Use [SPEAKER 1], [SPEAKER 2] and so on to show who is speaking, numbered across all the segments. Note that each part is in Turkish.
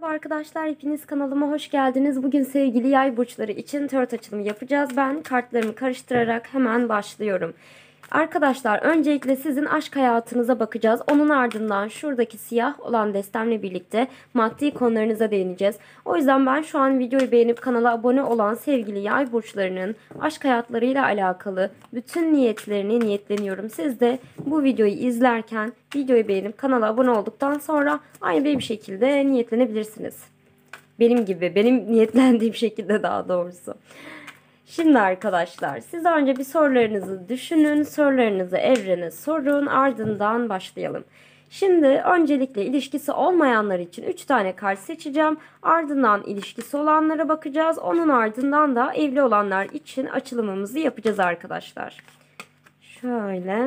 [SPEAKER 1] Merhaba arkadaşlar, hepiniz kanalıma hoş geldiniz. Bugün sevgili yay burçları için tarot açılımı yapacağız. Ben kartlarımı karıştırarak hemen başlıyorum. Arkadaşlar, öncelikle sizin aşk hayatınıza bakacağız. Onun ardından şuradaki siyah olan destemle birlikte maddi konularınıza değineceğiz. O yüzden ben şu an videoyu beğenip kanala abone olan sevgili yay burçlarının aşk hayatlarıyla alakalı bütün niyetlerini niyetleniyorum. Siz de bu videoyu izlerken videoyu beğenip kanala abone olduktan sonra aynı bir şekilde niyetlenebilirsiniz. Benim gibi, benim niyetlendiğim şekilde daha doğrusu. Şimdi arkadaşlar, siz önce bir sorularınızı düşünün, sorularınızı evrene sorun, ardından başlayalım. Şimdi öncelikle ilişkisi olmayanlar için 3 tane kart seçeceğim. Ardından ilişkisi olanlara bakacağız. Onun ardından da evli olanlar için açılımımızı yapacağız arkadaşlar. Şöyle.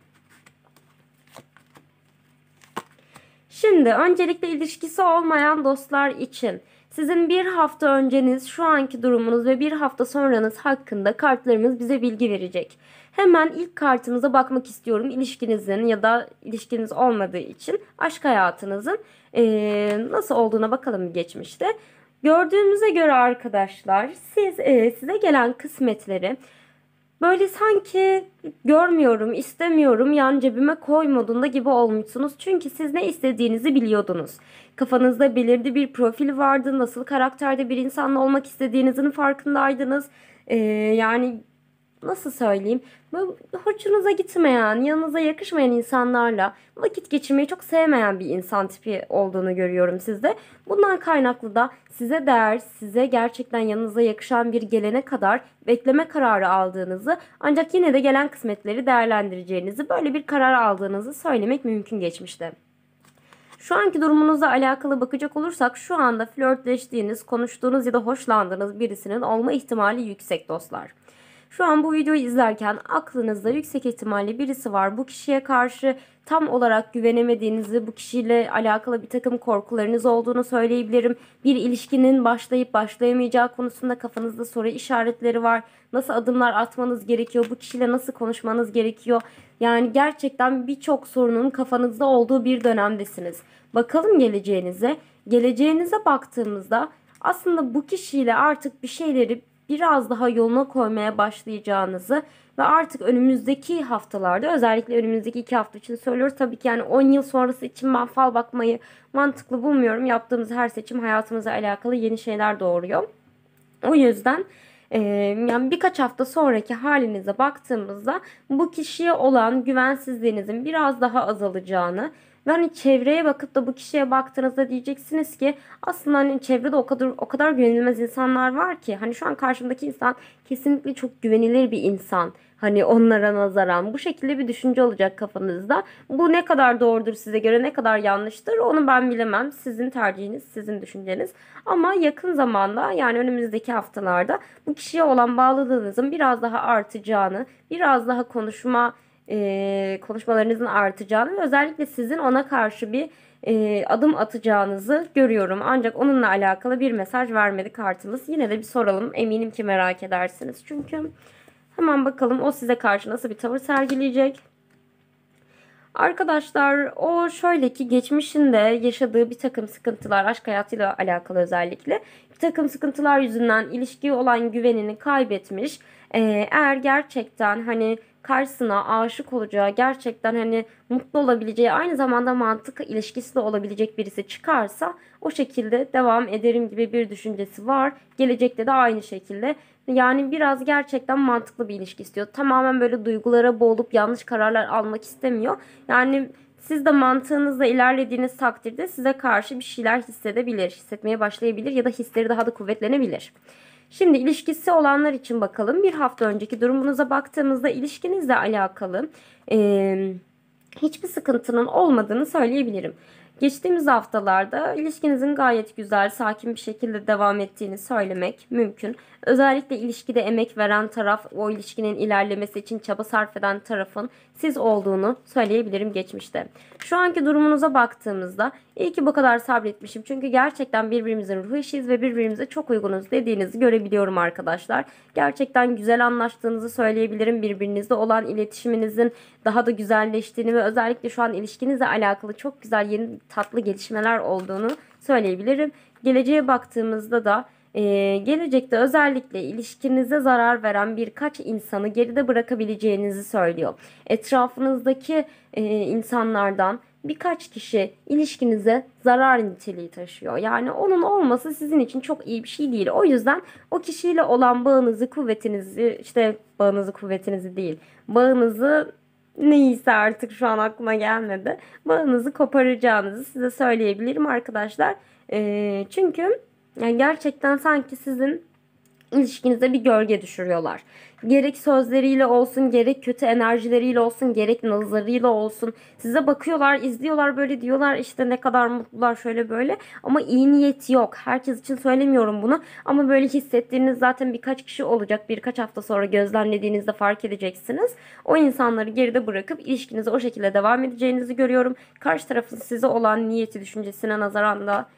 [SPEAKER 1] Şimdi öncelikle ilişkisi olmayan dostlar için sizin bir hafta önceniz, şu anki durumunuz ve bir hafta sonranız hakkında kartlarımız bize bilgi verecek. Hemen ilk kartımıza bakmak istiyorum. İlişkinizin ya da ilişkiniz olmadığı için aşk hayatınızın nasıl olduğuna bakalım geçmişte. Gördüğümüze göre arkadaşlar size gelen kısmetleri böyle sanki görmüyorum, istemiyorum, yan cebime koy modunda gibi olmuşsunuz. Çünkü siz ne istediğinizi biliyordunuz. Kafanızda belirli bir profil vardı. Nasıl karakterde bir insanla olmak istediğinizin farkındaydınız. Yani nasıl söyleyeyim? Böyle hoşunuza gitmeyen, yanınıza yakışmayan insanlarla vakit geçirmeyi çok sevmeyen bir insan tipi olduğunu görüyorum sizde. Bundan kaynaklı da size değer, size gerçekten yanınıza yakışan bir gelene kadar bekleme kararı aldığınızı, ancak yine de gelen kısmetleri değerlendireceğinizi, böyle bir karar aldığınızı söylemek mümkün geçmişte. Şu anki durumunuzla alakalı bakacak olursak şu anda flörtleştiğiniz, konuştuğunuz ya da hoşlandığınız birisinin olma ihtimali yüksek dostlar. Şu an bu videoyu izlerken aklınızda yüksek ihtimalle birisi var. Bu kişiye karşı tam olarak güvenemediğinizi, bu kişiyle alakalı bir takım korkularınız olduğunu söyleyebilirim. Bir ilişkinin başlayıp başlayamayacağı konusunda kafanızda soru işaretleri var. Nasıl adımlar atmanız gerekiyor? Bu kişiyle nasıl konuşmanız gerekiyor? Yani gerçekten birçok sorunun kafanızda olduğu bir dönemdesiniz. Bakalım geleceğinize. Geleceğinize baktığımızda aslında bu kişiyle artık bir şeyleri biraz daha yoluna koymaya başlayacağınızı ve artık önümüzdeki haftalarda, özellikle önümüzdeki 2 hafta için söylüyoruz. Tabii ki yani 10 yıl sonrası için ben fal bakmayı mantıklı bulmuyorum. Yaptığımız her seçim hayatımızla alakalı yeni şeyler doğuruyor. O yüzden yani birkaç hafta sonraki halinize baktığımızda bu kişiye olan güvensizliğinizin biraz daha azalacağını ve hani çevreye bakıp da bu kişiye baktığınızda diyeceksiniz ki aslında hani çevrede o kadar güvenilmez insanlar var ki, hani şu an karşımdaki insan kesinlikle çok güvenilir bir insan. Hani onlara nazaran bu şekilde bir düşünce olacak kafanızda. Bu ne kadar doğrudur size göre, ne kadar yanlıştır onu ben bilemem. Sizin tercihiniz, sizin düşünceniz. Ama yakın zamanda, yani önümüzdeki haftalarda bu kişiye olan bağlılığınızın biraz daha artacağını, biraz daha konuşmalarınızın artacağını ve özellikle sizin ona karşı bir adım atacağınızı görüyorum. Ancak onunla alakalı bir mesaj vermedi kartımız. Yine de bir soralım. Eminim ki merak edersiniz. Çünkü hemen bakalım o size karşı nasıl bir tavır sergileyecek. Arkadaşlar, o şöyle ki geçmişinde yaşadığı bir takım sıkıntılar, aşk hayatıyla alakalı özellikle bir takım sıkıntılar yüzünden ilişkiye olan güvenini kaybetmiş. Eğer gerçekten hani karşısına aşık olacağı, gerçekten hani mutlu olabileceği, aynı zamanda mantık ilişkisi de olabilecek birisi çıkarsa o şekilde devam ederim gibi bir düşüncesi var. Gelecekte de aynı şekilde. Yani biraz gerçekten mantıklı bir ilişki istiyor. Tamamen böyle duygulara boğulup yanlış kararlar almak istemiyor. Yani siz de mantığınızla ilerlediğiniz takdirde size karşı bir şeyler hissedebilir, hissetmeye başlayabilir ya da hisleri daha da kuvvetlenebilir. Şimdi ilişkisi olanlar için bakalım. Bir hafta önceki durumunuza baktığımızda ilişkinizle alakalı hiçbir sıkıntının olmadığını söyleyebilirim. Geçtiğimiz haftalarda ilişkinizin gayet güzel, sakin bir şekilde devam ettiğini söylemek mümkün. Özellikle ilişkide emek veren taraf, o ilişkinin ilerlemesi için çaba sarf eden tarafın siz olduğunu söyleyebilirim geçmişte. Şu anki durumunuza baktığımızda iyi ki bu kadar sabretmişim. Çünkü gerçekten birbirimizin ruh eşiyiz ve birbirimize çok uygunuz dediğinizi görebiliyorum arkadaşlar. Gerçekten güzel anlaştığınızı söyleyebilirim. Birbirinizle olan iletişiminizin daha da güzelleştiğini ve özellikle şu an ilişkinizle alakalı çok güzel yeni tatlı gelişmeler olduğunu söyleyebilirim. Geleceğe baktığımızda da gelecekte özellikle ilişkinize zarar veren birkaç insanı geride bırakabileceğinizi söylüyor. Etrafınızdaki insanlardan birkaç kişi ilişkinize zarar niteliği taşıyor. Yani onun olması sizin için çok iyi bir şey değil. O yüzden o kişiyle olan bağınızı, kuvvetinizi, işte bağınızı, kuvvetinizi değil, bağınızı neyse artık şu an aklıma gelmedi. Bağınızı koparacağınızı size söyleyebilirim arkadaşlar. Çünkü yani gerçekten sanki sizin ilişkinize bir gölge düşürüyorlar. Gerek sözleriyle olsun, gerek kötü enerjileriyle olsun, gerek nazarıyla olsun. Size bakıyorlar, izliyorlar, böyle diyorlar işte ne kadar mutlular şöyle böyle. Ama iyi niyet yok. Herkes için söylemiyorum bunu. Ama böyle hissettiğiniz zaten birkaç kişi olacak. Birkaç hafta sonra gözlemlediğinizde fark edeceksiniz. O insanları geride bırakıp ilişkinize o şekilde devam edeceğinizi görüyorum. Karşı tarafın size olan niyeti, düşüncesine nazaran da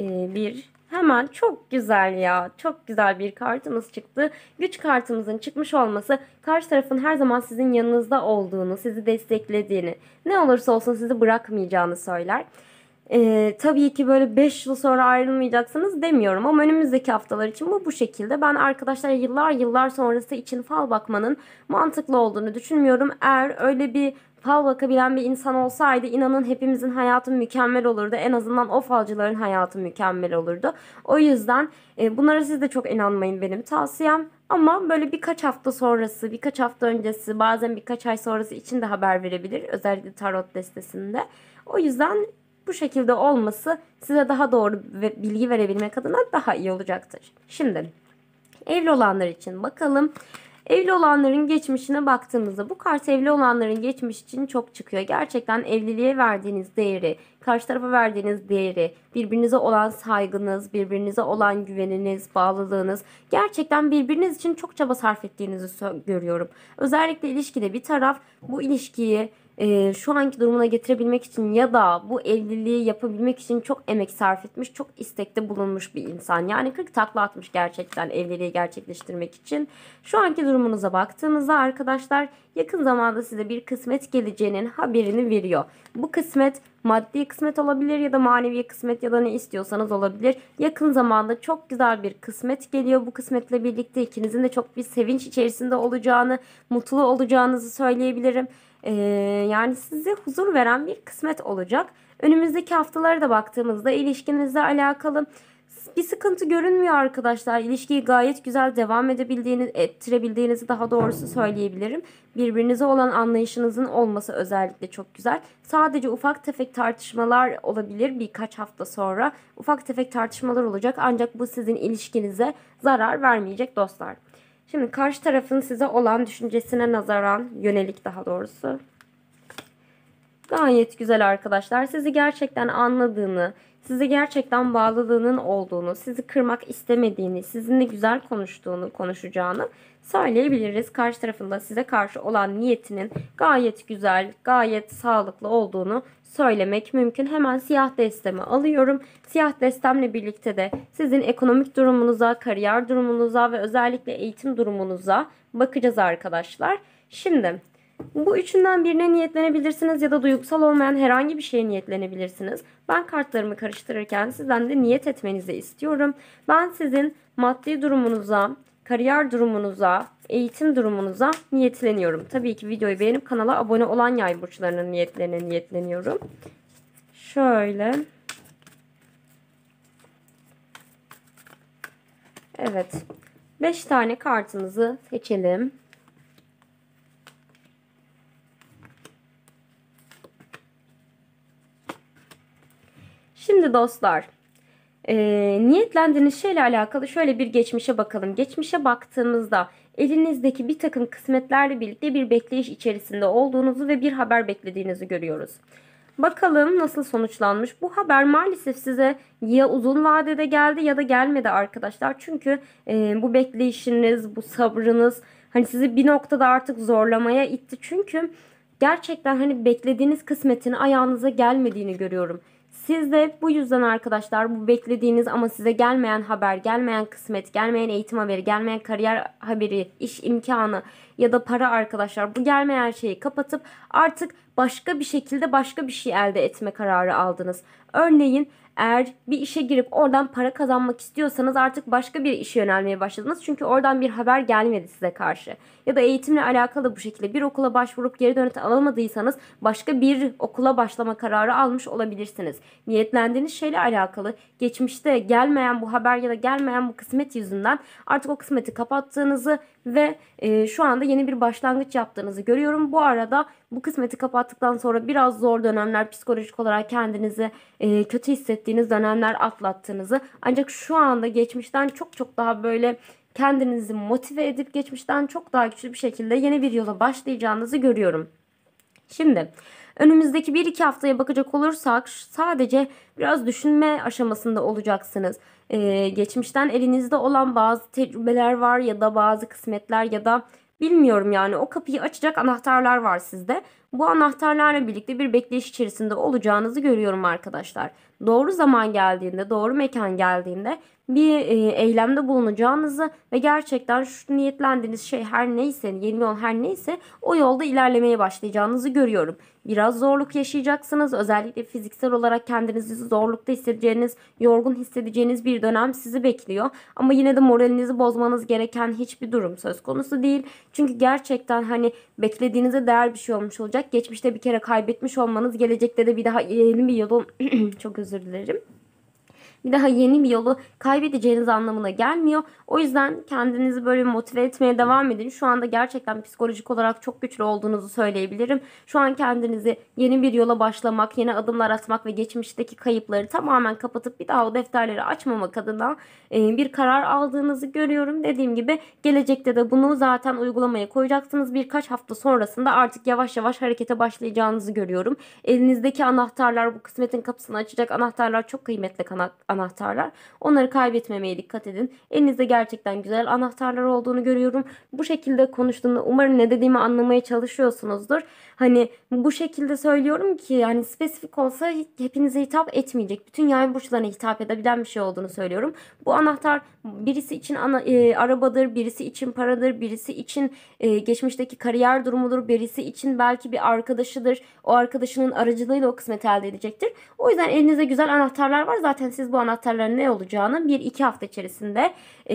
[SPEAKER 1] hemen çok güzel ya. Çok güzel bir kartımız çıktı. Güç kartımızın çıkmış olması karşı tarafın her zaman sizin yanınızda olduğunu, sizi desteklediğini, ne olursa olsun sizi bırakmayacağını söyler. Tabii ki böyle 5 yıl sonra ayrılmayacaksınız demiyorum ama önümüzdeki haftalar için bu şekilde. Ben arkadaşlar yıllar sonrası için fal bakmanın mantıklı olduğunu düşünmüyorum. Eğer öyle bir fal bakabilen bir insan olsaydı inanın hepimizin hayatı mükemmel olurdu. En azından o falcıların hayatı mükemmel olurdu. O yüzden bunlara siz de çok inanmayın, benim tavsiyem. Ama böyle birkaç hafta sonrası, birkaç hafta öncesi, bazen birkaç ay sonrası için de haber verebilir. Özellikle tarot destesinde. O yüzden bu şekilde olması size daha doğru bilgi verebilmek adına daha iyi olacaktır. Şimdi evli olanlar için bakalım. Evli olanların geçmişine baktığımızda bu kart evli olanların geçmiş için çok çıkıyor. Gerçekten evliliğe verdiğiniz değeri, karşı tarafa verdiğiniz değeri, birbirinize olan saygınız, birbirinize olan güveniniz, bağlılığınız, gerçekten birbiriniz için çok çaba sarf ettiğinizi görüyorum. Özellikle ilişkide bir taraf bu ilişkiyi şu anki durumuna getirebilmek için ya da bu evliliği yapabilmek için çok emek sarf etmiş, çok istekte bulunmuş bir insan. Yani 40 takla atmış gerçekten evliliği gerçekleştirmek için. Şu anki durumunuza baktığımızda arkadaşlar yakın zamanda size bir kısmet geleceğinin haberini veriyor. Bu kısmet maddi kısmet olabilir ya da manevi kısmet ya da ne istiyorsanız olabilir. Yakın zamanda çok güzel bir kısmet geliyor. Bu kısmetle birlikte ikinizin de çok bir sevinç içerisinde olacağını, mutlu olacağınızı söyleyebilirim. Yani size huzur veren bir kısmet olacak. Önümüzdeki haftalara da baktığımızda ilişkinizle alakalı bir sıkıntı görünmüyor arkadaşlar. İlişkiyi gayet güzel devam ettirebildiğinizi daha doğrusu söyleyebilirim. Birbirinize olan anlayışınızın olması özellikle çok güzel. Sadece ufak tefek tartışmalar olabilir birkaç hafta sonra. Ufak tefek tartışmalar olacak ancak bu sizin ilişkinize zarar vermeyecek dostlar. Şimdi karşı tarafın size olan düşüncesine nazaran yönelik daha doğrusu. Gayet güzel arkadaşlar. Sizi gerçekten anladığını, sizi gerçekten bağlılığının olduğunu, sizi kırmak istemediğini, sizinle güzel konuşacağını söyleyebiliriz. Karşı tarafında size karşı olan niyetinin gayet güzel, gayet sağlıklı olduğunu söylemek mümkün. Hemen siyah destemi alıyorum. Siyah destemle birlikte de sizin ekonomik durumunuza, kariyer durumunuza ve özellikle eğitim durumunuza bakacağız arkadaşlar. Şimdi bu üçünden birine niyetlenebilirsiniz ya da duygusal olmayan herhangi bir şeye niyetlenebilirsiniz. Ben kartlarımı karıştırırken sizden de niyet etmenizi istiyorum. Ben sizin maddi durumunuza, kariyer durumunuza, eğitim durumunuza niyetleniyorum. Tabii ki videoyu beğenip kanala abone olan yay burçlarının niyetlerine niyetleniyorum. Şöyle. Evet. 5 tane kartımızı seçelim. Şimdi dostlar, niyetlendiğiniz şeyle alakalı şöyle bir geçmişe bakalım. Geçmişe baktığımızda elinizdeki bir takım kısmetlerle birlikte bir bekleyiş içerisinde olduğunuzu ve bir haber beklediğinizi görüyoruz. Bakalım nasıl sonuçlanmış. Bu haber maalesef size ya uzun vadede geldi ya da gelmedi arkadaşlar. Çünkü bu bekleyişiniz, bu sabrınız hani sizi bir noktada artık zorlamaya itti. Çünkü gerçekten hani beklediğiniz kısmetin ayağınıza gelmediğini görüyorum. Siz de bu yüzden arkadaşlar bu beklediğiniz ama size gelmeyen haber, gelmeyen kısmet, gelmeyen eğitim haberi, gelmeyen kariyer haberi, iş imkanı ya da para arkadaşlar bu gelmeyen şeyi kapatıp artık başka bir şekilde başka bir şey elde etme kararı aldınız. Örneğin eğer bir işe girip oradan para kazanmak istiyorsanız artık başka bir işe yönelmeye başladınız. Çünkü oradan bir haber gelmedi size karşı. Ya da eğitimle alakalı bu şekilde bir okula başvurup geri dönüt alamadıysanız başka bir okula başlama kararı almış olabilirsiniz. Niyetlendiğiniz şeyle alakalı geçmişte gelmeyen bu haber ya da gelmeyen bu kısmet yüzünden artık o kısmeti kapattığınızı ve şu anda yeni bir başlangıç yaptığınızı görüyorum. Bu arada bu kısmeti kapattıktan sonra biraz zor dönemler, psikolojik olarak kendinizi kötü hissettiğiniz dönemler atlattığınızı, ancak şu anda geçmişten çok çok daha böyle kendinizi motive edip geçmişten çok daha güçlü bir şekilde yeni bir yola başlayacağınızı görüyorum. Şimdi önümüzdeki 1-2 haftaya bakacak olursak sadece biraz düşünme aşamasında olacaksınız. Geçmişten elinizde olan bazı tecrübeler var ya da bazı kısmetler ya da bilmiyorum, yani o kapıyı açacak anahtarlar var sizde. Bu anahtarlarla birlikte bir bekleyiş içerisinde olacağınızı görüyorum arkadaşlar. Doğru zaman geldiğinde, doğru mekan geldiğinde bir eylemde bulunacağınızı ve gerçekten şu niyetlendiğiniz şey her neyse, yeni yol her neyse o yolda ilerlemeye başlayacağınızı görüyorum. Biraz zorluk yaşayacaksınız. Özellikle fiziksel olarak kendinizi zorlukta hissedeceğiniz, yorgun hissedeceğiniz bir dönem sizi bekliyor. Ama yine de moralinizi bozmanız gereken hiçbir durum söz konusu değil. Çünkü gerçekten hani beklediğinize değer bir şey olmuş olacak. Geçmişte bir kere kaybetmiş olmanız gelecekte de bir daha yeni bir yolun çok özür dilerim. Bir daha yeni bir yolu kaybedeceğiniz anlamına gelmiyor. O yüzden kendinizi böyle motive etmeye devam edin. Şu anda gerçekten psikolojik olarak çok güçlü olduğunuzu söyleyebilirim. Şu an kendinizi yeni bir yola başlamak, yeni adımlar atmak ve geçmişteki kayıpları tamamen kapatıp bir daha o defterleri açmamak adına bir karar aldığınızı görüyorum. Dediğim gibi gelecekte de bunu zaten uygulamaya koyacaksınız. Birkaç hafta sonrasında artık yavaş yavaş harekete başlayacağınızı görüyorum. Elinizdeki anahtarlar, bu kısmetin kapısını açacak anahtarlar çok kıymetli anahtarlar. Onları kaybetmemeye dikkat edin. Elinizde gerçekten güzel anahtarlar olduğunu görüyorum. Bu şekilde konuştuğumda umarım ne dediğimi anlamaya çalışıyorsunuzdur. Hani bu şekilde söylüyorum ki yani spesifik olsa hepinize hitap etmeyecek. Bütün yay burçlarına hitap edebilen bir şey olduğunu söylüyorum. Bu anahtar birisi için arabadır, birisi için paradır, birisi için geçmişteki kariyer durumudur, birisi için belki bir arkadaşıdır. O arkadaşının aracılığıyla o kısmeti elde edecektir. O yüzden elinizde güzel anahtarlar var. Zaten siz bu anahtarların ne olacağını 1-2 hafta içerisinde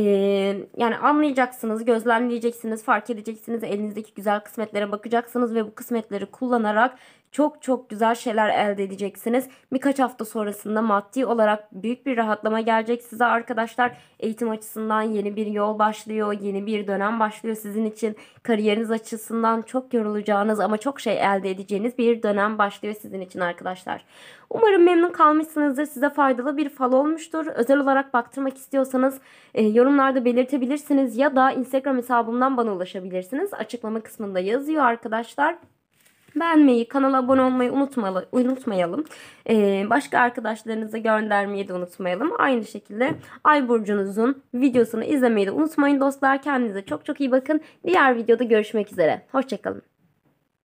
[SPEAKER 1] yani anlayacaksınız, gözlemleyeceksiniz, fark edeceksiniz. Elinizdeki güzel kısmetlere bakacaksınız ve bu kısmetleri kullanarak çok çok güzel şeyler elde edeceksiniz. Birkaç hafta sonrasında maddi olarak büyük bir rahatlama gelecek size arkadaşlar. Eğitim açısından yeni bir yol başlıyor, yeni bir dönem başlıyor sizin için. Kariyeriniz açısından çok yorulacağınız ama çok şey elde edeceğiniz bir dönem başlıyor sizin için arkadaşlar. Umarım memnun kalmışsınızdır. Size faydalı bir fal olmuştur. Özel olarak baktırmak istiyorsanız yorumlarda belirtebilirsiniz ya da Instagram hesabımdan bana ulaşabilirsiniz. Açıklama kısmında yazıyor arkadaşlar. Beğenmeyi, kanala abone olmayı unutmayalım. Başka arkadaşlarınıza göndermeyi de unutmayalım. Aynı şekilde Ay burcunuzun videosunu izlemeyi de unutmayın dostlar. Kendinize çok çok iyi bakın. Diğer videoda görüşmek üzere. Hoşçakalın.